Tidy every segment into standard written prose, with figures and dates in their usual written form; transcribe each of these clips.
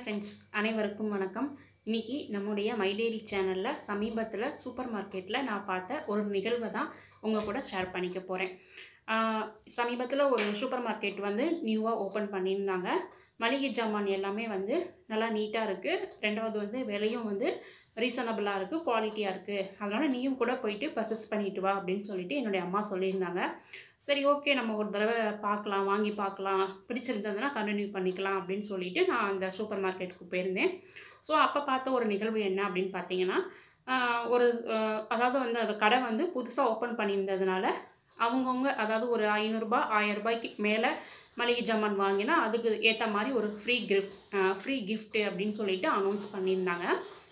Friends அனைவருக்கும் வணக்கம். இன்னைக்கு நம்முடைய மை டெய்லி சேனலில் சமீபத்தில் சூப்பர் மார்க்கெட்டில் நான் பார்த்த ஒரு நிகழ்வை தான் உங்கள் கூட ஷேர் பண்ணிக்க போகிறேன். சமீபத்தில் ஒரு சூப்பர் மார்க்கெட் வந்து நியூவாக ஓப்பன் பண்ணியிருந்தாங்க. மளிகை ஜாமான் எல்லாமே வந்து நல்லா நீட்டாக இருக்குது. ரெண்டாவது வந்து விலையும் வந்து ரீசனபிளாக இருக்குது, குவாலிட்டியாக இருக்குது. அதனால் நீயும் கூட போயிட்டு பர்ச்சேஸ் பண்ணிட்டு வா அப்படின்னு சொல்லிட்டு என்னுடைய அம்மா சொல்லியிருந்தாங்க. சரி, ஓகே, நம்ம ஒரு தடவை பார்க்கலாம், வாங்கி பார்க்கலாம், பிடிச்சிருந்ததுன்னா கண்டினியூ பண்ணிக்கலாம் அப்படின்னு சொல்லிட்டு நான் அந்த சூப்பர் மார்க்கெட்டுக்கு போயிருந்தேன். ஸோ அப்போ பார்த்த ஒரு நிகழ்வு என்ன அப்படின்னு பார்த்தீங்கன்னா, ஒரு அதாவது வந்து அந்த கடை வந்து புதுசாக ஓப்பன் பண்ணியிருந்ததுனால அவங்கவுங்க அதாவது ஒரு 500 ரூபாய் 1000 ரூபாய்க்கு மேலே மளிகை ஜாமான் வாங்கினா அதுக்கு ஏற்ற மாதிரி ஒரு ஃப்ரீ கிஃப்ட்டு அப்படின்னு சொல்லிட்டு அனௌன்ஸ் பண்ணியிருந்தாங்க.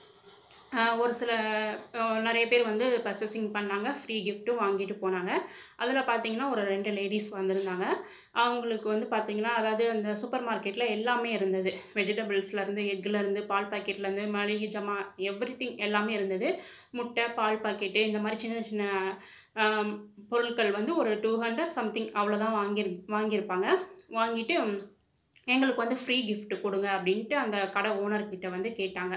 ஒரு சில நிறைய பேர் வந்து பர்ச்சேசிங் பண்ணாங்க, ஃப்ரீ கிஃப்ட்டும் வாங்கிட்டு போனாங்க. அதில் பார்த்தீங்கன்னா ஒரு 2 லேடிஸ் வந்திருந்தாங்க. அவங்களுக்கு வந்து பார்த்திங்கன்னா, அதாவது அந்த சூப்பர் மார்க்கெட்டில் எல்லாமே இருந்தது. வெஜிடபிள்ஸ்லேருந்து, எக்லேருந்து, பால் பாக்கெட்லேருந்து, மளிகை ஜாமான் எவ்ரிதிங் எல்லாமே இருந்தது. முட்டை, பால் பாக்கெட்டு, இந்த மாதிரி சின்ன சின்ன பொருட்கள் வந்து ஒரு 200 சம்திங் அவ்வளோதான் வாங்கியிருப்பாங்க. வாங்கிட்டு எங்களுக்கு வந்து ஃப்ரீ கிஃப்ட் கொடுங்க அப்படின்ட்டு அந்த கடை ஓனர்கிட்ட வந்து கேட்டாங்க.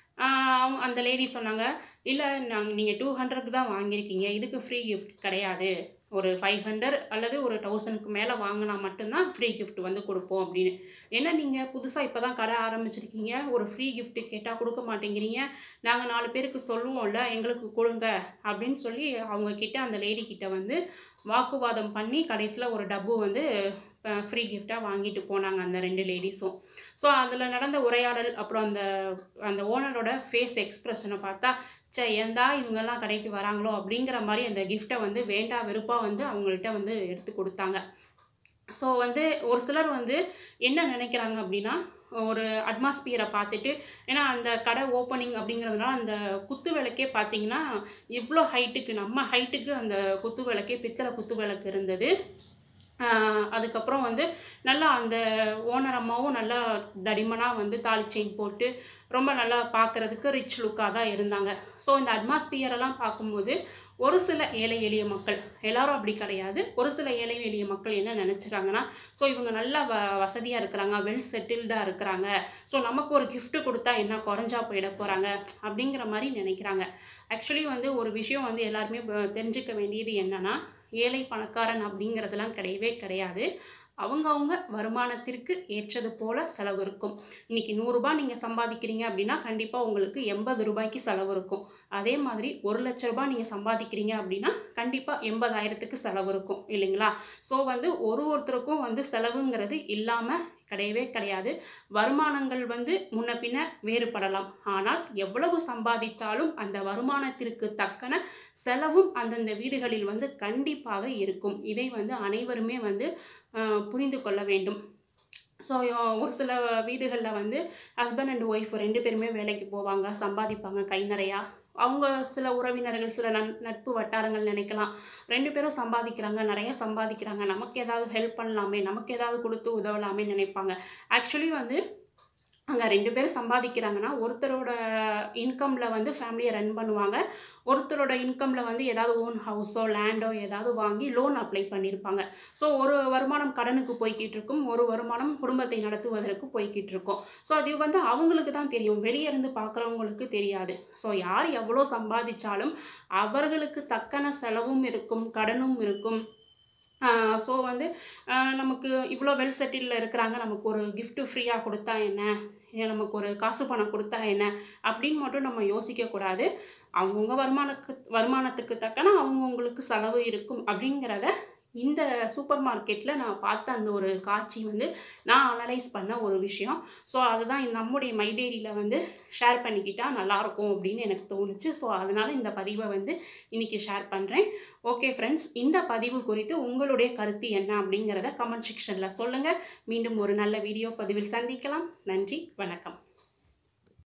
அவங்க அந்த லேடி சொன்னாங்க, இல்லை நீங்கள் 200க்கு தான் வாங்கியிருக்கீங்க, இதுக்கு ஃப்ரீ கிஃப்ட் கிடையாது. ஒரு 500 அல்லது ஒரு 1000க்கு மேலே வாங்கினா மட்டும்தான் ஃப்ரீ கிஃப்ட் வந்து கொடுப்போம் அப்படின்னு. ஏன்னா நீங்கள் புதுசாக இப்போ தான் கடை ஆரம்பிச்சிருக்கீங்க, ஒரு ஃப்ரீ கிஃப்ட்டு கேட்டால் கொடுக்க மாட்டேங்கிறீங்க, நாங்கள் 4 பேருக்கு சொல்லுவோம்ல, எங்களுக்கு கொடுங்க அப்படின்னு சொல்லி அவங்கக்கிட்ட அந்த லேடிக்கிட்ட வந்து வாக்குவாதம் பண்ணி கடைசியில் ஒரு டப்பு வந்து ஃப்ரீ கிஃப்டாக வாங்கிட்டு போனாங்க அந்த 2 லேடிஸும். ஸோ அதில் நடந்த உரையாடல் அப்புறம் அந்த ஓனரோட ஃபேஸ் எக்ஸ்ப்ரெஷனை பார்த்தா, ஏந்தா இவங்கெல்லாம் கடைக்கு வராங்களோ அப்படிங்கிற மாதிரி அந்த கிஃப்டை வந்து வேண்டா வெறுப்பாக வந்து அவங்கள்ட்ட வந்து எடுத்து கொடுத்தாங்க. ஸோ வந்து ஒரு சிலர் வந்து என்ன நினைக்கிறாங்க அப்படின்னா, ஒரு அட்மாஸ்பியரை பார்த்துட்டு, ஏன்னா அந்த கடை ஓப்பனிங் அப்படிங்கிறதுனால அந்த குத்து விளக்கே பார்த்தீங்கன்னா இவ்வளோ ஹைட்டுக்கு, நம்ம ஹைட்டுக்கு அந்த குத்து விளக்கே பித்தளை குத்து விளக்கு இருந்தது. அதுக்கப்புறம் வந்து நல்லா அந்த ஓனர் அம்மாவும் நல்லா தடிமனாக வந்து தாலி செயின் போட்டு ரொம்ப நல்லா பார்க்குறதுக்கு ரிச் லுக்காக தான் இருந்தாங்க. ஸோ இந்த அட்மாஸ்பியரெல்லாம் பார்க்கும்போது ஒரு சில ஏழை எளிய மக்கள், எல்லாரும் அப்படி கிடையாது, ஒரு சில ஏழை எளிய மக்கள் என்ன நினச்சிட்டாங்கன்னா, ஸோ இவங்க நல்லா வசதியாக இருக்கிறாங்க, வெல் செட்டில்டாக இருக்கிறாங்க, ஸோ நமக்கு ஒரு கிஃப்ட்டு கொடுத்தா என்ன குறைஞ்சா போயிட போகிறாங்க அப்படிங்கிற மாதிரி நினைக்கிறாங்க. ஆக்சுவலி வந்து ஒரு விஷயம் வந்து எல்லாருமே தெரிஞ்சுக்க வேண்டியது என்னென்னா, ஏழை பணக்காரன் அப்படிங்கிறதுலாம் கிடையவே கிடையாது. அவங்கவுங்க வருமானத்திற்கு ஏற்றது போல் செலவு இருக்கும். இன்றைக்கி 100 ரூபாய் நீங்கள் சம்பாதிக்கிறீங்க அப்படின்னா கண்டிப்பாக உங்களுக்கு 80 ரூபாய்க்கு செலவு இருக்கும். அதே மாதிரி 1 லட்ச ரூபாய் நீங்கள் சம்பாதிக்கிறீங்க அப்படின்னா கண்டிப்பாக 80,000க்கு செலவு இருக்கும் இல்லைங்களா? ஸோ வந்து ஒருத்தருக்கும் வந்து செலவுங்கிறது இல்லாமல் கிடையவே கிடையாது. வருமானங்கள் வந்து முன்ன பின்ன வேறுபடலாம், ஆனால் எவ்வளவு சம்பாதித்தாலும் அந்த வருமானத்திற்கு தக்கன செலவும் அந்தந்த வீடுகளில் வந்து கண்டிப்பாக இருக்கும். இதை வந்து அனைவருமே வந்து புரிந்து கொள்ள வேண்டும். ஸோ ஒரு சில வீடுகளில் வந்து ஹஸ்பண்ட் அண்ட் ஒய்ஃப் 2 பேருமே வேலைக்கு போவாங்க, சம்பாதிப்பாங்க கை நிறையா. அவங்க சில உறவினர்கள், சில நட்பு வட்டாரங்கள் நினைக்கலாம், 2 பேரும் சம்பாதிக்கிறாங்க, நிறைய சம்பாதிக்கிறாங்க, நமக்கு ஏதாவது ஹெல்ப் பண்ணலாமே, நமக்கு ஏதாவது கொடுத்து உதவலாமே நினைப்பாங்க. ஆக்சுவலி வந்து அங்கே 2 பேரும் சம்பாதிக்கிறாங்கன்னா ஒருத்தரோட இன்கமில் வந்து ஃபேமிலியை ரன் பண்ணுவாங்க, ஒருத்தரோட இன்கமில் வந்து ஏதாவது ஓன் ஹவுஸோ லேண்டோ ஏதாவது வாங்கி லோன் அப்ளை பண்ணியிருப்பாங்க. ஸோ ஒரு வருமானம் கடனுக்கு போய்கிட்டு இருக்கும், ஒரு வருமானம் குடும்பத்தை நடத்துவதற்கு போய்கிட்டு இருக்கும். ஸோ அது வந்து அவங்களுக்கு தான் தெரியும், வெளியே இருந்து பார்க்குறவங்களுக்கு தெரியாது. ஸோ யார் எவ்வளோ சம்பாதிச்சாலும் அவர்களுக்கு தக்கன செலவும் இருக்கும், கடனும் இருக்கும். ஸோ வந்து நமக்கு இவ்வளோ வெல் செட்டிலில் இருக்கிறாங்க, நமக்கு ஒரு கிஃப்ட்டு ஃப்ரீயாக கொடுத்தா என்ன, நமக்கு ஒரு காசு பணம் கொடுத்தா என்ன அப்படின்னு மட்டும் நம்ம யோசிக்கக்கூடாது. அவங்கவுங்க வருமானத்துக்கு தக்கன அவங்கவுங்களுக்கு செலவு இருக்கும் அப்படிங்கிறத இந்த சூப்பர் மார்க்கெட்டில் நான் பார்த்த அந்த ஒரு காட்சி வந்து நான் அனலைஸ் பண்ண ஒரு விஷயம். ஸோ அதுதான் நம்முடைய மை டெய்லியில் வந்து ஷேர் பண்ணிக்கிட்டால் நல்லாயிருக்கும் அப்படின்னு எனக்கு தோணுச்சு. ஸோ அதனால் இந்த பதிவை வந்து இன்றைக்கி ஷேர் பண்ணுறேன். ஓகே ஃப்ரெண்ட்ஸ், இந்த பதிவு குறித்து உங்களுடைய கருத்து என்ன அப்படிங்கிறத கமெண்ட் செக்ஷனில் சொல்லுங்கள். மீண்டும் ஒரு நல்ல வீடியோ பதிவில் சந்திக்கலாம். நன்றி, வணக்கம்.